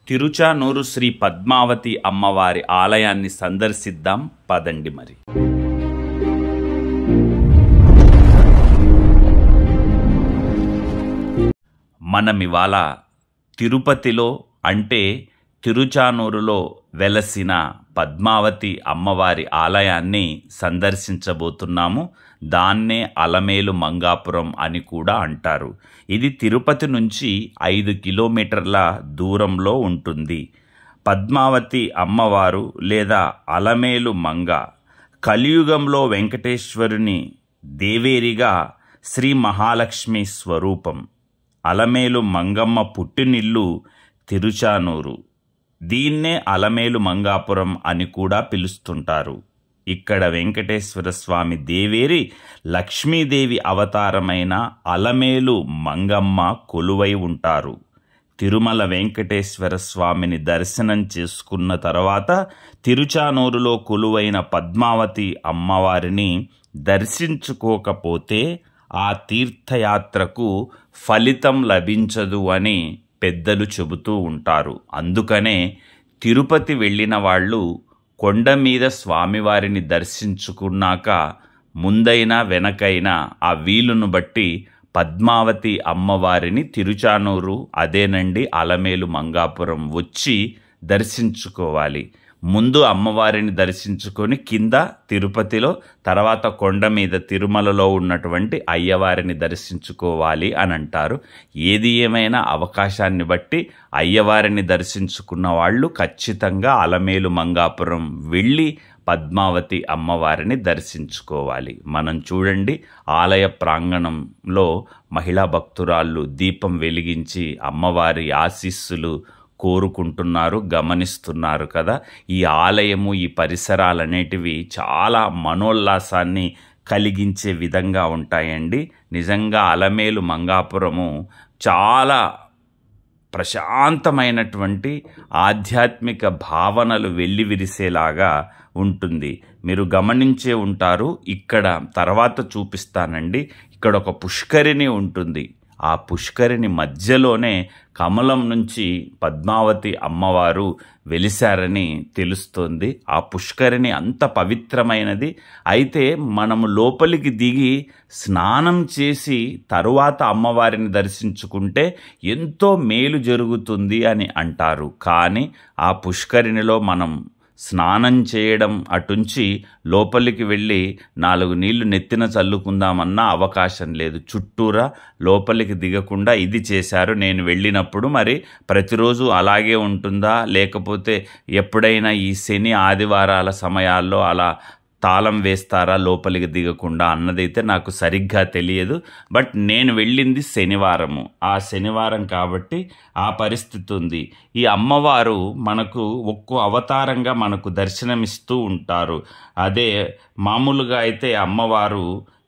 తిరుచానూరు శ్రీ పద్మావతి అమ్మవారి ఆలయాన్ని సందర్శిద్దాం పదండి. మరి మనమివాళ తిరుపతిలో అంటే తిరుచానూరులో వెలసిన పద్మావతి అమ్మవారి ఆలయాన్ని సందర్శించబోతున్నాము. దాన్నే అలమేలు మంగాపురం అని కూడా అంటారు. ఇది తిరుపతి నుంచి 5 కిలోమీటర్ల దూరంలో ఉంటుంది. పద్మావతి అమ్మవారు లేదా అలమేలు మంగ కలియుగంలో వెంకటేశ్వరుని దేవేరిగా శ్రీ మహాలక్ష్మి స్వరూపం. అలమేలు మంగమ్మ పుట్టినిల్లు తిరుచానూరు. దీన్నే అలమేలు మంగాపురం అని కూడా పిలుస్తుంటారు. ఇక్కడ వెంకటేశ్వర స్వామి దేవేరి లక్ష్మీదేవి అవతారమైన అలమేలు మంగమ్మ కొలువై ఉంటారు. తిరుమల వెంకటేశ్వర స్వామిని దర్శనం చేసుకున్న తర్వాత తిరుచానూరులో కొలువైన పద్మావతి అమ్మవారిని దర్శించుకోకపోతే ఆ తీర్థయాత్రకు ఫలితం లభించదు అని పెద్దలు చెబుతూ ఉంటారు. అందుకనే తిరుపతి వెళ్ళిన వాళ్ళు కొండ మీద స్వామివారిని దర్శించుకున్నాక ముందైనా వెనకైనా ఆ వీలును బట్టి పద్మావతి అమ్మవారిని తిరుచానూరు అదేనండి అలమేలు మంగాపురం వచ్చి దర్శించుకోవాలి. ముందు అమ్మవారిని దర్శించుకొని కింద తిరుపతిలో, తర్వాత కొండ మీద తిరుమలలో ఉన్నటువంటి అయ్యవారిని దర్శించుకోవాలి అని అంటారు. ఏది ఏమైనా అవకాశాన్ని బట్టి అయ్యవారిని దర్శించుకున్న వాళ్ళు ఖచ్చితంగా అలమేలు మంగాపురం వెళ్ళి పద్మావతి అమ్మవారిని దర్శించుకోవాలి. మనం చూడండి, ఆలయ ప్రాంగణంలో మహిళా భక్తురాళ్ళు దీపం వెలిగించి అమ్మవారి ఆశీస్సులు కోరుకుంటున్నారు, గమనిస్తున్నారు కదా. ఈ ఆలయము, ఈ పరిసరాలనేటివి చాలా మనోల్లాసాన్ని కలిగించే విధంగా ఉంటాయండి. నిజంగా అలమేలు మంగాపురము చాలా ప్రశాంతమైనటువంటి ఆధ్యాత్మిక భావనలు వెల్లివిరిసేలాగా ఉంటుంది. మీరు గమనించే ఉంటారు. ఇక్కడ తర్వాత చూపిస్తానండి. ఇక్కడ ఒక పుష్కరిణి ఉంటుంది. ఆ పుష్కరిణి మధ్యలోనే కమలం నుంచి పద్మావతి అమ్మవారు వెలిశారని తెలుస్తోంది. ఆ పుష్కరిణి అంత పవిత్రమైనది. అయితే మనము లోపలికి దిగి స్నానం చేసి తరువాత అమ్మవారిని దర్శించుకుంటే ఎంతో మేలు జరుగుతుంది అని అంటారు. కానీ ఆ పుష్కరిణిలో మనం స్నానం చేయడం అటుంచి లోపలికి వెళ్ళి 4 నీళ్లు నెత్తిన చల్లుకుందామన్నా అవకాశం లేదు. చుట్టూరా లోపలికి దిగకుండా ఇది చేశారు. నేను వెళ్ళినప్పుడు మరి ప్రతిరోజు అలాగే ఉంటుందా, లేకపోతే ఎప్పుడైనా ఈ శని ఆదివారాల సమయాల్లో అలా తాళం వేస్తారా లోపలికి దిగకుండా అన్నదైతే నాకు సరిగ్గా తెలియదు. బట్ నేను వెళ్ళింది శనివారము. ఆ శనివారం కాబట్టి ఆ పరిస్థితి ఉంది. ఈ అమ్మవారు మనకు ఒక్కో అవతారంగా మనకు దర్శనమిస్తూ ఉంటారు. అదే మామూలుగా అయితే అమ్మవారు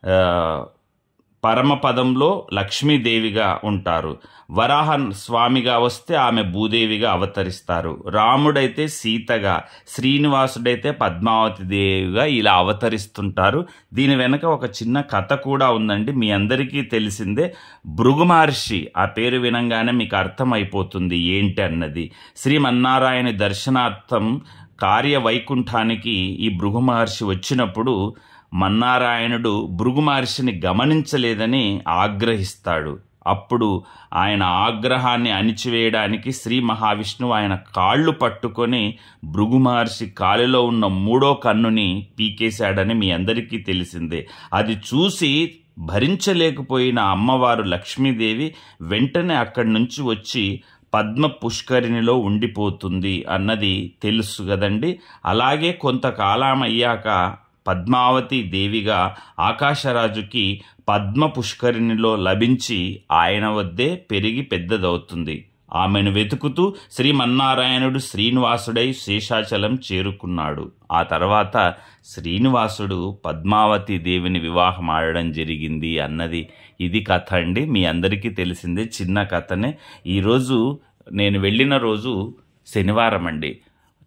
పరమపదంలో లక్ష్మీదేవిగా ఉంటారు. వరాహ స్వామిగా వస్తే ఆమె భూదేవిగా అవతరిస్తారు. రాముడైతే సీతగా, శ్రీనివాసుడైతే పద్మావతి దేవిగా ఇలా అవతరిస్తుంటారు. దీని వెనక ఒక చిన్న కథ కూడా ఉందండి. మీ అందరికీ తెలిసిందే. భృగు మహర్షి, ఆ పేరు వినంగానే మీకు అర్థమైపోతుంది ఏంటి అన్నది. శ్రీమన్నారాయణ దర్శనార్థం కార్యవైకుంఠానికి ఈ భృగు మహర్షి వచ్చినప్పుడు మన్నారాయణుడు భృగు మహర్షిని గమనించలేదని ఆగ్రహిస్తాడు. అప్పుడు ఆయన ఆగ్రహాన్ని అణిచివేయడానికి శ్రీ మహావిష్ణువు ఆయన కాళ్ళు పట్టుకొని భృగు మహర్షి కాలిలో ఉన్న 3వ కన్నుని పీకేశాడని మీ అందరికీ తెలిసిందే. అది చూసి భరించలేకపోయిన అమ్మవారు లక్ష్మీదేవి వెంటనే అక్కడి నుంచి వచ్చి పద్మ పుష్కరిణిలో ఉండిపోతుంది అన్నది తెలుసు కదండి. అలాగే కొంతకాలం అయ్యాక పద్మావతి దేవిగా ఆకాశరాజుకి పద్మ పుష్కరిణిలో లభించి ఆయన వద్దే పెరిగి పెద్దదవుతుంది. ఆమెను వెతుకుతూ శ్రీమన్నారాయణుడు శ్రీనివాసుడై శేషాచలం చేరుకున్నాడు. ఆ తర్వాత శ్రీనివాసుడు పద్మావతి దేవిని వివాహం ఆడడం జరిగింది అన్నది ఇది కథ అండి. మీ అందరికీ తెలిసిందే, చిన్న కథనే. ఈరోజు నేను వెళ్ళిన రోజు శనివారం అండి.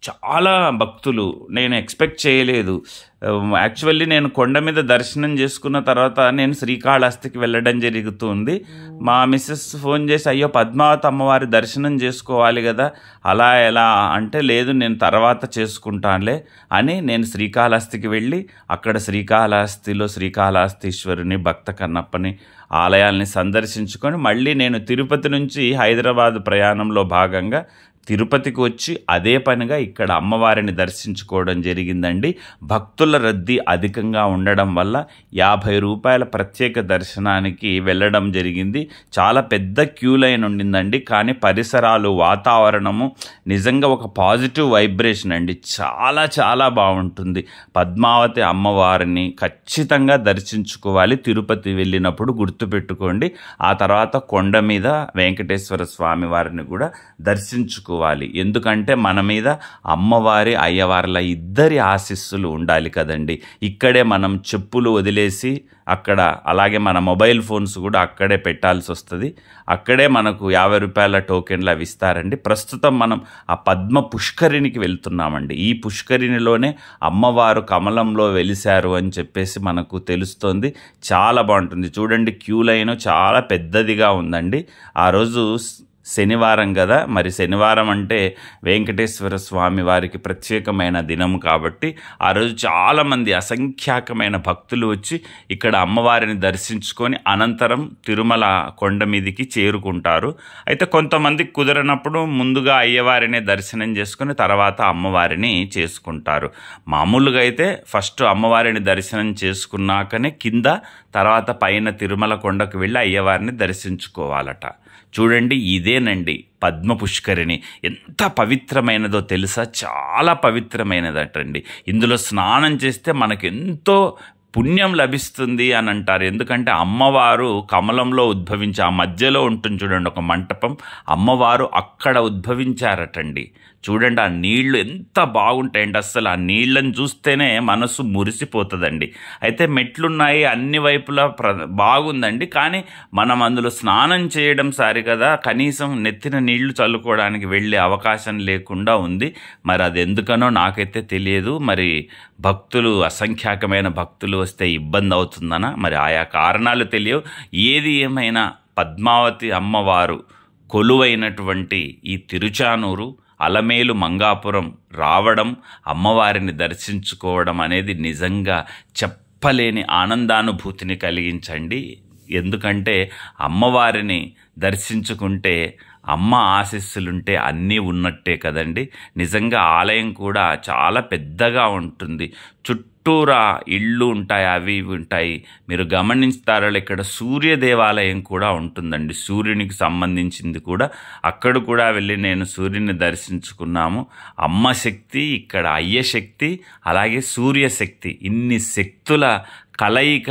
చాలా భక్తులు, నేను ఎక్స్పెక్ట్ చేయలేదు. యాక్చువల్లీ నేను కొండ మీద దర్శనం చేసుకున్న తర్వాత నేను శ్రీకాళహస్తికి వెళ్ళడం జరుగుతుంది. మా మిస్సెస్ ఫోన్ చేసి, అయ్యో పద్మావతి అమ్మవారి దర్శనం చేసుకోవాలి కదా, అలా ఎలా అంటే, లేదు నేను తర్వాత చేసుకుంటానులే అని నేను శ్రీకాళహస్తికి వెళ్ళి అక్కడ శ్రీకాళహస్తిలో శ్రీకాళహస్తీశ్వరుని, భక్త కన్నప్పని ఆలయాల్ని సందర్శించుకొని మళ్ళీ నేను తిరుపతి నుంచి హైదరాబాద్ ప్రయాణంలో భాగంగా తిరుపతికి వచ్చి అదే పనిగా ఇక్కడ అమ్మవారిని దర్శించుకోవడం జరిగిందండి. భక్తుల రద్దీ అధికంగా ఉండడం వల్ల 50 రూపాయల ప్రత్యేక దర్శనానికి వెళ్ళడం జరిగింది. చాలా పెద్ద క్యూ లైన్ ఉండిందండి. కానీ పరిసరాలు, వాతావరణము నిజంగా ఒక పాజిటివ్ వైబ్రేషన్ అండి. చాలా చాలా బాగుంటుంది. పద్మావతి అమ్మవారిని ఖచ్చితంగా దర్శించుకోవాలి తిరుపతి వెళ్ళినప్పుడు, గుర్తుపెట్టుకోండి. ఆ తర్వాత కొండ మీద వెంకటేశ్వర స్వామి వారిని కూడా దర్శించుకోవాలి. ఎందుకంటే మన మీద అమ్మవారి, అయ్యవార్ల ఇద్దరి ఆశీస్సులు ఉండాలి కదండి. ఇక్కడే మనం చెప్పులు వదిలేసి అక్కడ, అలాగే మన మొబైల్ ఫోన్స్ కూడా అక్కడే పెట్టాల్సి వస్తుంది. అక్కడే మనకు 50 రూపాయల టోకెన్లు అవి ఇస్తారండి. ప్రస్తుతం మనం ఆ పద్మ పుష్కరిణికి వెళ్తున్నామండి. ఈ పుష్కరిణిలోనే అమ్మవారు కమలంలో వెలిశారు అని చెప్పేసి మనకు తెలుస్తోంది. చాలా బాగుంటుంది. చూడండి, క్యూ లైన్ చాలా పెద్దదిగా ఉందండి. ఆ రోజు శనివారం కదా, మరి శనివారం అంటే వెంకటేశ్వర స్వామి వారికి ప్రత్యేకమైన దినం కాబట్టి ఆ రోజు చాలామంది, అసంఖ్యాకమైన భక్తులు వచ్చి ఇక్కడ అమ్మవారిని దర్శించుకొని అనంతరం తిరుమల కొండ మీదికి చేరుకుంటారు. అయితే కొంతమంది కుదరనప్పుడు ముందుగా అయ్యవారిని దర్శనం చేసుకుని తర్వాత అమ్మవారిని చేసుకుంటారు. మామూలుగా అయితే ఫస్ట్ అమ్మవారిని దర్శనం చేసుకున్నాకనే కింద, తర్వాత పైన తిరుమల కొండకు వెళ్ళి అయ్యవారిని దర్శించుకోవాలట. చూడండి, ఇదేనండి పద్మ పుష్కరిణి. ఎంత పవిత్రమైనదో తెలుసా? చాలా పవిత్రమైనదటండి. ఇందులో స్నానం చేస్తే మనకు ఎంతో పుణ్యం లభిస్తుంది అని అంటారు. ఎందుకంటే అమ్మవారు కమలంలో ఉద్భవించి, ఆ మధ్యలో ఉంటుంది చూడండి ఒక మంటపం, అమ్మవారు అక్కడ ఉద్భవించారటండి. చూడండి, ఆ నీళ్లు ఎంత బాగుంటాయండి. అస్సలు ఆ నీళ్ళని చూస్తేనే మనసు మురిసిపోతుందండి. అయితే మెట్లున్నాయి అన్ని వైపులా, బాగుందండి. కానీ మనం అందులో స్నానం చేయడం సరి కదా, కనీసం నెత్తిన నీళ్లు చల్లుకోవడానికి వెళ్ళే అవకాశం లేకుండా ఉంది. మరి అది ఎందుకనో నాకైతే తెలియదు. మరి భక్తులు, అసంఖ్యాకమైన భక్తులు వస్తే ఇబ్బంది అవుతుందనా, మరి ఆయా కారణాలు తెలియవు. ఏది ఏమైనా పద్మావతి అమ్మవారు కొలువైనటువంటి ఈ తిరుచానూరు, అలమేలు మంగాపురం రావడం, అమ్మవారిని దర్శించుకోవడం అనేది నిజంగా చెప్పలేని ఆనందానుభూతిని కలిగించండి. ఎందుకంటే అమ్మవారిని దర్శించుకుంటే అమ్మ ఆశీస్సులుంటే అన్నీ ఉన్నట్టే కదండి. నిజంగా ఆలయం కూడా చాలా పెద్దగా ఉంటుంది. చుట్టూరా ఇళ్ళు ఉంటాయి, అవి ఇవి ఉంటాయి. మీరు గమనిస్తారో ఇక్కడ సూర్య దేవాలయం కూడా ఉంటుందండి. సూర్యునికి సంబంధించింది కూడా. అక్కడ కూడా వెళ్ళి నేను సూర్యుని దర్శించుకున్నాము. అమ్మ శక్తి, ఇక్కడ అయ్య శక్తి, అలాగే సూర్యశక్తి, ఇన్ని శక్తుల కలయిక,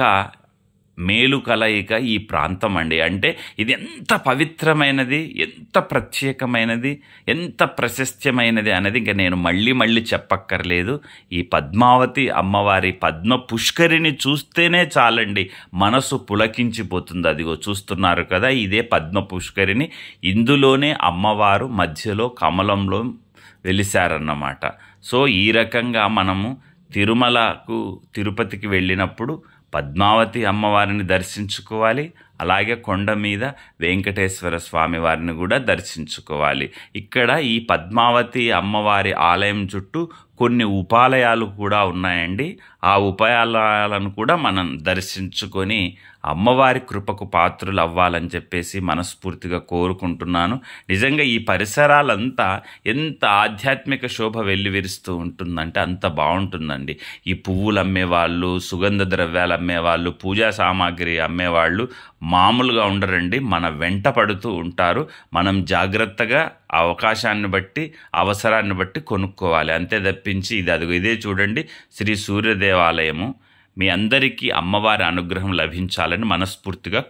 మేలు కలయిక ఈ ప్రాంతం అండి. అంటే ఇది ఎంత పవిత్రమైనది, ఎంత ప్రత్యేకమైనది, ఎంత ప్రశస్త్యమైనది అనేది ఇంకా నేను మళ్ళీ చెప్పక్కర్లేదు. ఈ పద్మావతి అమ్మవారి పద్మ పుష్కరిని చూస్తేనే చాలండి, మనసు పులకించిపోతుంది. అదిగో చూస్తున్నారు కదా, ఇదే పద్మ పుష్కరిని. ఇందులోనే అమ్మవారు మధ్యలో కమలంలో వెలిశారన్నమాట. సో ఈ రకంగా మనము తిరుమలకు, తిరుపతికి వెళ్ళినప్పుడు పద్మావతి అమ్మవారిని దర్శించుకోవాలి. అలాగే కొండ మీద వెంకటేశ్వర స్వామి వారిని కూడా దర్శించుకోవాలి. ఇక్కడ ఈ పద్మావతి అమ్మవారి ఆలయం చుట్టూ కొన్ని ఉపాలయాలు కూడా ఉన్నాయండి. ఆ ఉపాలయాలను కూడా మనం దర్శించుకొని అమ్మవారి కృపకు పాత్రులు అవ్వాలని చెప్పేసి మనస్ఫూర్తిగా కోరుకుంటున్నాను. నిజంగా ఈ పరిసరాలంతా ఎంత ఆధ్యాత్మిక శోభ వెల్లివిరుస్తూ ఉంటుందంటే అంత బాగుంటుందండి. ఈ పువ్వులు అమ్మేవాళ్ళు, సుగంధ ద్రవ్యాలు అమ్మేవాళ్ళు, పూజా సామాగ్రి అమ్మేవాళ్ళు మామూలుగా ఉండరండి. మన వెంట పడుతూ ఉంటారు. మనం జాగ్రత్తగా అవకాశాన్ని బట్టి, అవసరాన్ని బట్టి కొనుక్కోవాలి. అంతే తప్పించి ఇదే చూడండి, శ్రీ సూర్య దేవాలయము. మీ అందరికీ అమ్మవారి అనుగ్రహం లభించాలని మనస్ఫూర్తిగా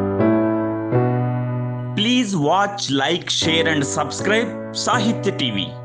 please watch, like, share and subscribe Sahitya TV.